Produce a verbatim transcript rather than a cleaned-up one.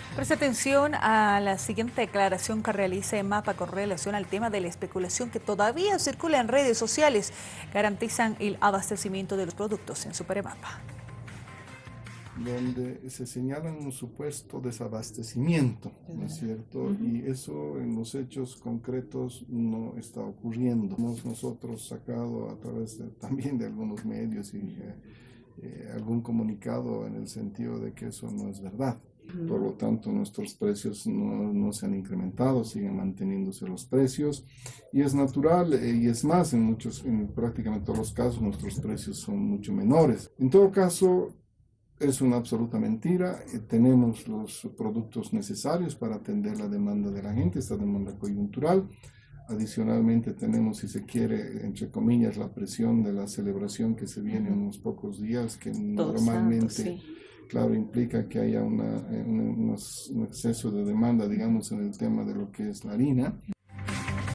Presta atención a la siguiente declaración que realiza EMAPA con relación al tema de la especulación que todavía circula en redes sociales. Garantizan el abastecimiento de los productos en Superemapa. Donde se señala un supuesto desabastecimiento, ¿no es cierto? Ujú. Y eso en los hechos concretos no está ocurriendo. Hemos nosotros sacado a través de, también de algunos medios y eh, eh, algún comunicado en el sentido de que eso no es verdad. Por lo tanto, nuestros precios no, no se han incrementado, siguen manteniéndose los precios y es natural eh, y es más, en muchos, en prácticamente todos los casos, nuestros precios son mucho menores. En todo caso, es una absoluta mentira. Eh, tenemos los productos necesarios para atender la demanda de la gente, esta demanda coyuntural. Adicionalmente tenemos, si se quiere, entre comillas, la presión de la celebración que se viene en unos pocos días, que Todos Santos, normalmente, sí. claro, implica que haya una, eh, una- unos- un exceso de demanda, digamos, en el tema de lo que es la harina.